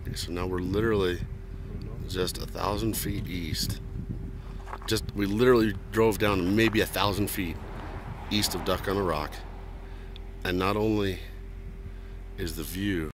Okay, so now we're literally just 1,000 feet east. We literally drove down maybe 1,000 feet east of Duck on a Rock. And not only is the view